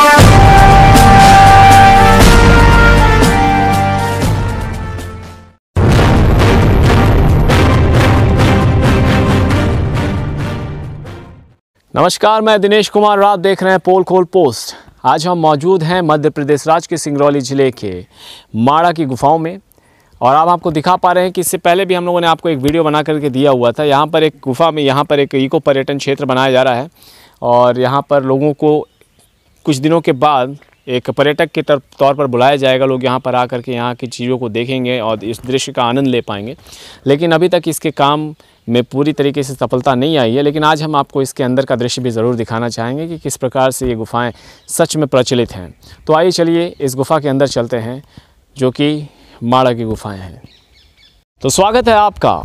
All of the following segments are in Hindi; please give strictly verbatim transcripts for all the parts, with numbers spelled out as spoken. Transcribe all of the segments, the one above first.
नमस्कार, मैं दिनेश कुमार, आप देख रहे हैं पोल खोल पोस्ट। आज हम मौजूद हैं मध्य प्रदेश राज्य के सिंगरौली ज़िले के माड़ा की गुफाओं में और आप आपको दिखा पा रहे हैं कि इससे पहले भी हम लोगों ने आपको एक वीडियो बना करके दिया हुआ था। यहाँ पर एक गुफा में यहाँ पर एक इको पर्यटन क्षेत्र बनाया जा रहा है और यहाँ पर लोगों को कुछ दिनों के बाद एक पर्यटक के तौर पर बुलाया जाएगा। लोग यहाँ पर आकर के यहाँ की चीज़ों को देखेंगे और इस दृश्य का आनंद ले पाएंगे। लेकिन अभी तक इसके काम में पूरी तरीके से सफलता नहीं आई है। लेकिन आज हम आपको इसके अंदर का दृश्य भी ज़रूर दिखाना चाहेंगे कि किस प्रकार से ये गुफाएं सच में प्रचलित हैं। तो आइए चलिए इस गुफा के अंदर चलते हैं, जो कि माड़ा की गुफाएं हैं। तो स्वागत है आपका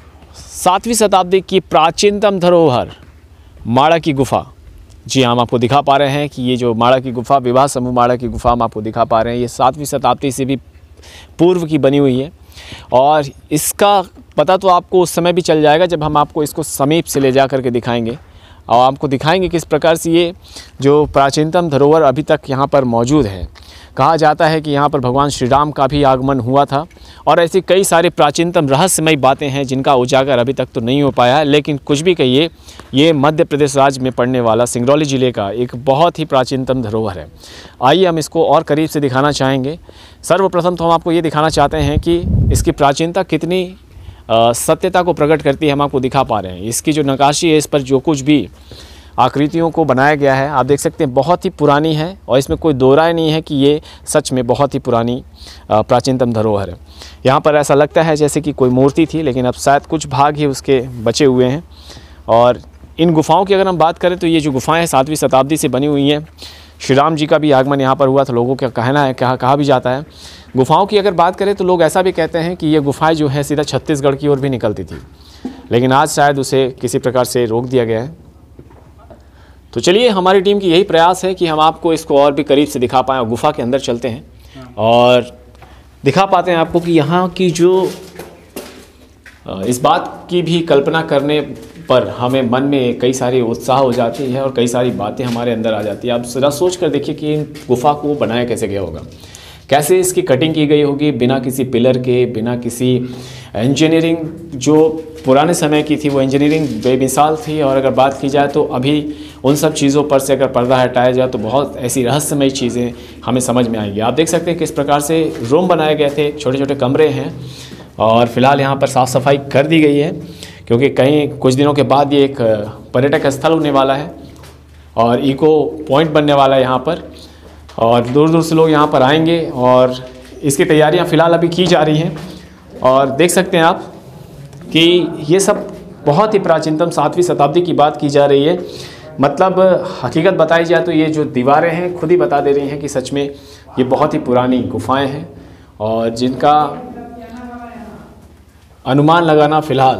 सातवीं शताब्दी की प्राचीनतम धरोहर माड़ा की गुफा। जी हाँ, हम आपको दिखा पा रहे हैं कि ये जो माड़ा की गुफा, विवाह समूह माड़ा की गुफा हम आपको दिखा पा रहे हैं, ये सातवीं शताब्दी से भी पूर्व की बनी हुई है। और इसका पता तो आपको उस समय भी चल जाएगा जब हम आपको इसको समीप से ले जा करके दिखाएंगे और आपको दिखाएंगे किस प्रकार से ये जो प्राचीनतम धरोहर अभी तक यहाँ पर मौजूद है। कहा जाता है कि यहाँ पर भगवान श्री राम का भी आगमन हुआ था और ऐसी कई सारी प्राचीनतम रहस्यमयी बातें हैं जिनका उजागर अभी तक तो नहीं हो पाया है। लेकिन कुछ भी कहिए, ये मध्य प्रदेश राज्य में पड़ने वाला सिंगरौली ज़िले का एक बहुत ही प्राचीनतम धरोहर है। आइए हम इसको और करीब से दिखाना चाहेंगे। सर्वप्रथम तो हम आपको ये दिखाना चाहते हैं कि इसकी प्राचीनता कितनी सत्यता को प्रकट करती है, हम आपको दिखा पा रहे हैं। इसकी जो नक्काशी है, इस पर जो कुछ भी आकृतियों को बनाया गया है, आप देख सकते हैं बहुत ही पुरानी है और इसमें कोई दो राय नहीं है कि ये सच में बहुत ही पुरानी प्राचीनतम धरोहर है। यहाँ पर ऐसा लगता है जैसे कि कोई मूर्ति थी, लेकिन अब शायद कुछ भाग ही उसके बचे हुए हैं। और इन गुफाओं की अगर हम बात करें तो ये जो गुफाएं हैं सातवीं शताब्दी से बनी हुई हैं। श्री राम जी का भी आगमन यहाँ पर हुआ था, लोगों का कहना है, कहा कहा भी जाता है। गुफाओं की अगर बात करें तो लोग ऐसा भी कहते हैं कि ये गुफाएं जो है सीधा छत्तीसगढ़ की ओर भी निकलती थी, लेकिन आज शायद उसे किसी प्रकार से रोक दिया गया है। तो चलिए, हमारी टीम की यही प्रयास है कि हम आपको इसको और भी करीब से दिखा पाएँ और गुफा के अंदर चलते हैं और दिखा पाते हैं आपको कि यहाँ की जो इस बात की भी कल्पना करने पर हमें मन में कई सारी उत्साह हो जाती है और कई सारी बातें हमारे अंदर आ जाती है। आप ज़रा सोच कर देखिए कि इन गुफा को बनाया कैसे गया होगा, कैसे इसकी कटिंग की गई होगी, बिना किसी पिलर के, बिना किसी इंजीनियरिंग जो पुराने समय की थी वो इंजीनियरिंग बेमिसाल थी। और अगर बात की जाए तो अभी उन सब चीज़ों पर से अगर पर्दा हटाया जाए तो बहुत ऐसी रहस्यमयी चीज़ें हमें समझ में आएंगी। आप देख सकते हैं किस प्रकार से रूम बनाए गए थे, छोटे छोटे कमरे हैं और फिलहाल यहाँ पर साफ़ सफाई कर दी गई है क्योंकि कहीं कुछ दिनों के बाद ये एक पर्यटक स्थल होने वाला है और इको पॉइंट बनने वाला है यहाँ पर, और दूर दूर से लोग यहाँ पर आएंगे और इसकी तैयारियाँ फ़िलहाल अभी की जा रही हैं। और देख सकते हैं आप कि ये सब बहुत ही प्राचीनतम सातवीं शताब्दी की बात की जा रही है। मतलब हकीकत बताई जाए तो ये जो दीवारें हैं खुद ही बता दे रही हैं कि सच में ये बहुत ही पुरानी गुफाएं हैं और जिनका अनुमान लगाना फ़िलहाल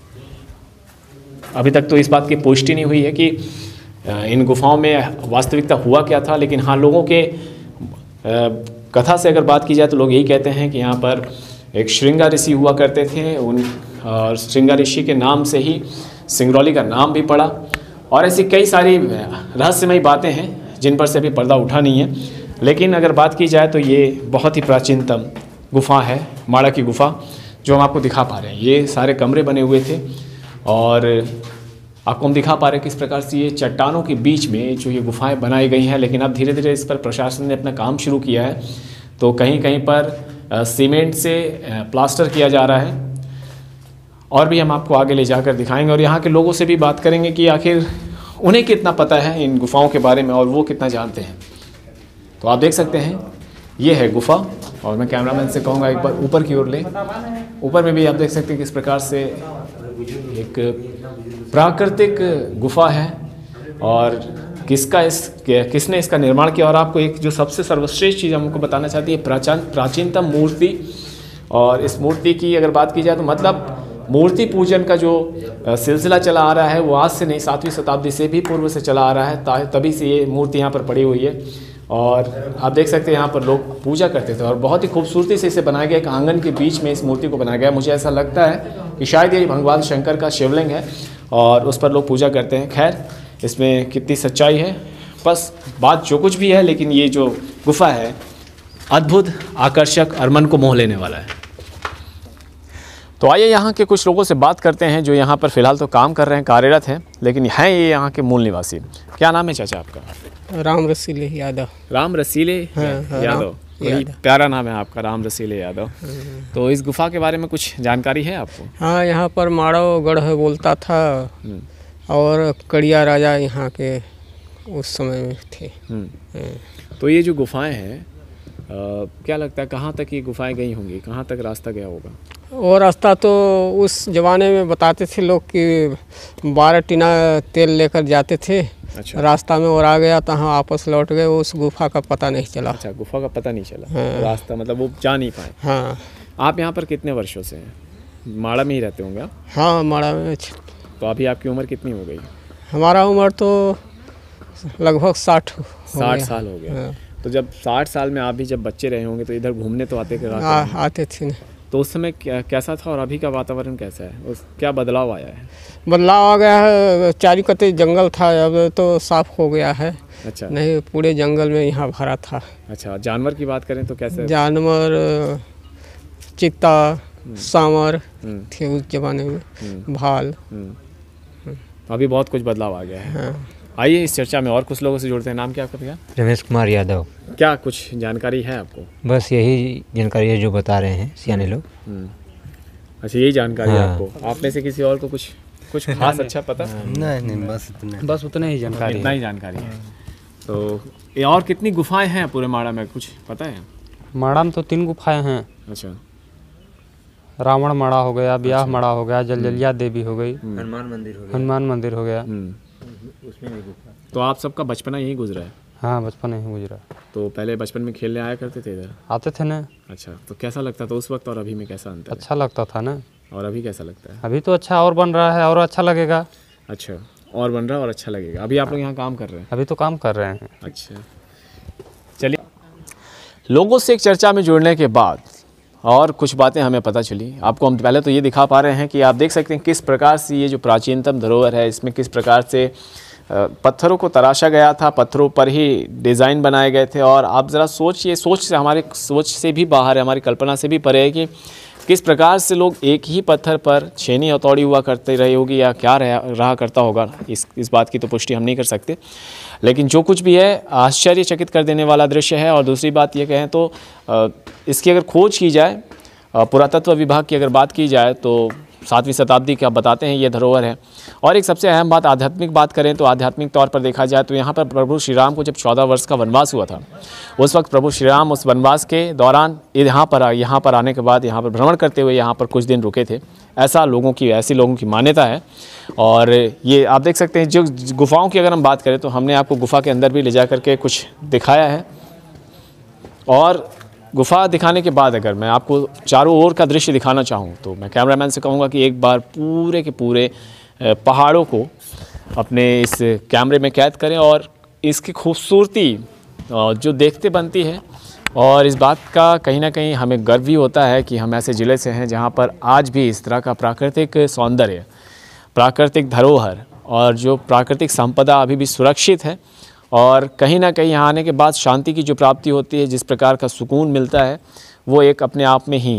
अभी तक तो इस बात की पुष्टि नहीं हुई है कि इन गुफाओं में वास्तविकता हुआ क्या था। लेकिन हाँ, लोगों के कथा से अगर बात की जाए तो लोग यही कहते हैं कि यहाँ पर एक श्रृंगा ऋषि हुआ करते थे, उन और श्रृंगा ऋषि के नाम से ही सिंगरौली का नाम भी पड़ा। और ऐसी कई सारी रहस्यमयी बातें हैं जिन पर से अभी पर्दा उठा नहीं है। लेकिन अगर बात की जाए तो ये बहुत ही प्राचीनतम गुफा है, माड़ा की गुफा, जो हम आपको दिखा पा रहे हैं। ये सारे कमरे बने हुए थे और आपको हम दिखा पा रहे हैं किस प्रकार से ये चट्टानों के बीच में जो ये गुफाएं बनाई गई हैं। लेकिन अब धीरे धीरे इस पर प्रशासन ने अपना काम शुरू किया है, तो कहीं कहीं पर सीमेंट से प्लास्टर किया जा रहा है और भी हम आपको आगे ले जाकर दिखाएंगे और यहाँ के लोगों से भी बात करेंगे कि आखिर उन्हें कितना पता है इन गुफाओं के बारे में और वो कितना जानते हैं। तो आप देख सकते हैं ये है गुफा और मैं कैमरामैन से कहूँगा एक बार ऊपर की ओर ले। ऊपर में भी आप देख सकते हैं किस प्रकार से एक प्राकृतिक गुफा है और किसका इस किसने इसका निर्माण किया। और आपको एक जो सबसे सर्वश्रेष्ठ चीज़ हमको बताना चाहती है, प्राचीन प्राचीनतम मूर्ति। और इस मूर्ति की अगर बात की जाए तो मतलब मूर्ति पूजन का जो सिलसिला चला आ रहा है वो आज से नहीं, सातवीं शताब्दी से भी पूर्व से चला आ रहा है। तभी से ये मूर्ति यहाँ पर पड़ी हुई है और आप देख सकते हैं यहाँ पर लोग पूजा करते थे और बहुत ही खूबसूरती से इसे बनाया गया। एक आंगन के बीच में इस मूर्ति को बनाया गया। मुझे ऐसा लगता है कि शायद ये भगवान शंकर का शिवलिंग है और उस पर लोग पूजा करते हैं। खैर, इसमें कितनी सच्चाई है बस बात जो कुछ भी है, लेकिन ये जो गुफा है अद्भुत, आकर्षक और मन को मोह लेने वाला है। तो आइए यहाँ के कुछ लोगों से बात करते हैं जो यहाँ पर फ़िलहाल तो काम कर रहे हैं, कार्यरत हैं, लेकिन हैं ये यहाँ के मूल निवासी। क्या नाम है चाचा आपका? राम रसीले यादव। राम रसीले हाँ, हाँ, यादव, बड़ी प्यारा नाम है आपका, राम रसीले यादव। तो इस गुफा के बारे में कुछ जानकारी है आपको? हाँ, यहाँ पर माड़ो गढ़ बोलता था और कड़िया राजा यहाँ के उस समय में थे। तो ये जो गुफाएं हैं, क्या लगता है कहाँ तक ये गुफाएं गई होंगी, कहाँ तक रास्ता गया होगा? और रास्ता तो उस ज़माने में बताते थे लोग कि बारह टीना तेल लेकर जाते थे। अच्छा। रास्ता में और आ गया तो हम वापस लौट गए, उस गुफा का पता नहीं चला। अच्छा, गुफा का पता नहीं चला। हाँ। रास्ता मतलब वो जा नहीं पाए। हाँ। आप यहाँ पर कितने वर्षों से हैं? माड़ा में ही रहते होंगे आप? हाँ, माड़ा में। तो अभी आपकी उम्र कितनी हो गई? हमारा उम्र तो लगभग साठ साठ साल हो गया। हाँ। तो जब साठ साल में आप भी जब बच्चे रहे होंगे तो इधर घूमने तो आते थे? आ, आते थे। तो उस समय क्या कैसा था और अभी का वातावरण कैसा है, उस क्या बदलाव आया है? बदलाव आ गया है, चारों कते जंगल था, अब तो साफ हो गया है। अच्छा। नहीं, पूरे जंगल में यहाँ भरा था। अच्छा, जानवर की बात करें तो कैसे? जानवर चीता, सांवर थे उस जमाने में, भाल। अभी बहुत कुछ बदलाव आ गया है। हाँ। आइए इस चर्चा में और कुछ लोगों से जुड़ते हैं। नाम क्या आपका भैया? रमेश कुमार यादव। क्या कुछ जानकारी है आपको? बस यही जानकारी है जो बता रहे हैं सियाने लोग। अच्छा, यही जानकारी है आपको? आप में से किसी और को कुछ कुछ खास अच्छा पता? नहीं नहीं, बस इतना बस उतना ही जानकारी इतना ही जानकारी है। तो ये और कितनी गुफाएं हैं पूरे माड़ा में, कुछ पता है? माड़ा में तो तीन गुफाएं हैं। अच्छा। रावण माड़ा हो गया, ब्याह माड़ा हो गया, जलजलिया देवी हो गई, हनुमान मंदिर हो गया, हनुमान मंदिर हो गया। उसमें भी गुफा। तो आप सबका बचपना यहीं गुजरा है? हाँ, बचपन यहीं गुजरा। तो पहले बचपन में खेलने आया करते थे इधर? आते थे ना। अच्छा, तो कैसा लगता था उस वक्त और अभी में, कैसा अंतर? अच्छा लगता था ना। और अभी कैसा लगता है? अभी तो अच्छा और बन रहा है और अच्छा लगेगा। अच्छा, और बन रहा है और अच्छा लगेगा। अभी आप लोग यहाँ काम कर रहे हैं? अभी तो काम कर रहे हैं। अच्छा, चलिए। लोगों से एक चर्चा में जुड़ने के बाद और कुछ बातें हमें पता चली। आपको हम पहले तो ये दिखा पा रहे हैं कि आप देख सकते हैं किस प्रकार से ये जो प्राचीनतम धरोहर है, इसमें किस प्रकार से पत्थरों को तराशा गया था, पत्थरों पर ही डिज़ाइन बनाए गए थे। और आप ज़रा सोचिए, सोच से, हमारे सोच से भी बाहर है, हमारी कल्पना से भी परे है कि किस प्रकार से लोग एक ही पत्थर पर छेनी हथौड़ी हुआ करते रहे होगी या क्या रहा रहा करता होगा। इस इस बात की तो पुष्टि हम नहीं कर सकते, लेकिन जो कुछ भी है आश्चर्यचकित कर देने वाला दृश्य है। और दूसरी बात ये कहें तो इसकी अगर खोज की जाए, पुरातत्व विभाग की अगर बात की जाए तो सातवीं शताब्दी का बताते हैं ये धरोहर है। और एक सबसे अहम बात, आध्यात्मिक बात करें तो आध्यात्मिक तौर पर देखा जाए तो यहाँ पर प्रभु श्री राम को जब चौदह वर्ष का वनवास हुआ था, उस वक्त प्रभु श्री राम उस वनवास के दौरान यहाँ पर यहाँ पर आने के बाद यहाँ पर भ्रमण करते हुए यहाँ पर कुछ दिन रुके थे। ऐसा लोगों की ऐसी लोगों की मान्यता है। और ये आप देख सकते हैं, जो गुफाओं की अगर हम बात करें तो हमने आपको गुफा के अंदर भी ले जा करके कुछ दिखाया है। और गुफा दिखाने के बाद अगर मैं आपको चारों ओर का दृश्य दिखाना चाहूँ तो मैं कैमरामैन से कहूँगा कि एक बार पूरे के पूरे पहाड़ों को अपने इस कैमरे में कैद करें और इसकी खूबसूरती जो देखते बनती है। और इस बात का कहीं ना कहीं हमें गर्व भी होता है कि हम ऐसे ज़िले से हैं जहाँ पर आज भी इस तरह का प्राकृतिक सौंदर्य, प्राकृतिक धरोहर और जो प्राकृतिक संपदा अभी भी सुरक्षित है। और कहीं ना कहीं यहाँ आने के बाद शांति की जो प्राप्ति होती है, जिस प्रकार का सुकून मिलता है, वो एक अपने आप में ही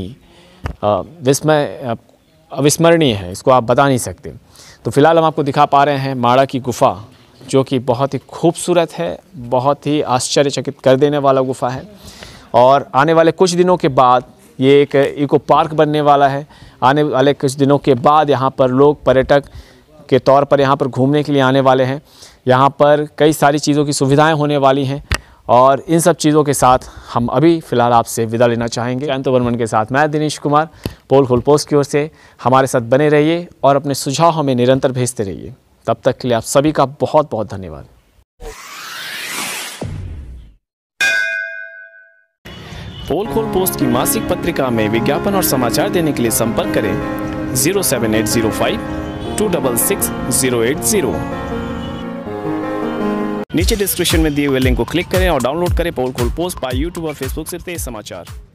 विस्मय अविस्मरणीय है, इसको आप बता नहीं सकते। तो फिलहाल हम आपको दिखा पा रहे हैं माड़ा की गुफ़ा, जो कि बहुत ही खूबसूरत है, बहुत ही आश्चर्यचकित कर देने वाला गुफ़ा है। और आने वाले कुछ दिनों के बाद ये एक इको पार्क बनने वाला है। आने वाले कुछ दिनों के बाद यहाँ पर लोग पर्यटक के तौर पर यहाँ पर घूमने के लिए आने वाले हैं। यहाँ पर कई सारी चीज़ों की सुविधाएं होने वाली हैं। और इन सब चीज़ों के साथ हम अभी फ़िलहाल आपसे विदा लेना चाहेंगे। जयंत वर्मन के साथ मैं दिनेश कुमार, पोल खोल पोस्ट की ओर से। हमारे साथ बने रहिए और अपने सुझाव हमें निरंतर भेजते रहिए। तब तक के लिए आप सभी का बहुत बहुत धन्यवाद। पोल खोल पोस्ट की मासिक पत्रिका में विज्ञापन और समाचार देने के लिए संपर्क करें zero seven eight zero five two double six zero eight zero. नीचे डिस्क्रिप्शन में दिए हुए लिंक को क्लिक करें और डाउनलोड करें पोल खोल पोस्ट बाय यूट्यूब और फेसबुक से तेज समाचार।